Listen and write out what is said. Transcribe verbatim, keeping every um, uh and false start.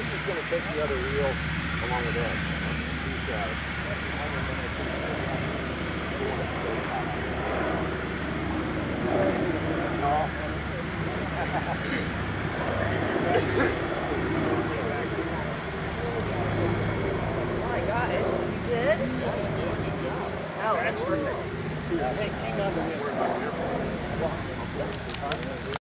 Bruce is going to take the other reel along with Ed. He's uh, you want to stay back. Oh, I got it. You did? Oh, that's perfect. Hang on to this.